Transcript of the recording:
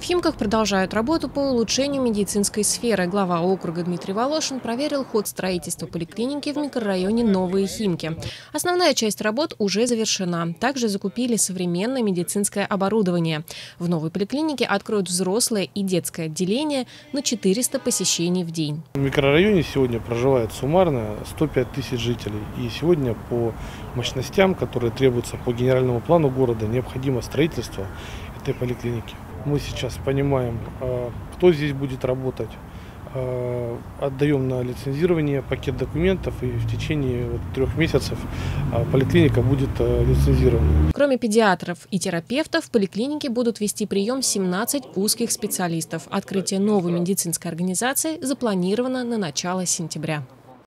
Химках продолжают работу по улучшению медицинской сферы. Глава округа Дмитрий Волошин проверил ход строительства поликлиники в микрорайоне Новые Химки. Основная часть работ уже завершена. Также закупили современное медицинское оборудование. В новой поликлинике откроют взрослое и детское отделение на 400 посещений в день. В микрорайоне сегодня проживает суммарно 105 тысяч жителей. И сегодня по мощностям, которые требуются по генеральному плану города, необходимо строительство этой поликлиники. Мы сейчас понимаем, кто здесь будет работать, отдаем на лицензирование пакет документов, и в течение 3 месяцев поликлиника будет лицензирована. Кроме педиатров и терапевтов, в поликлинике будут вести прием 17 узких специалистов. Открытие новой медицинской организации запланировано на начало сентября.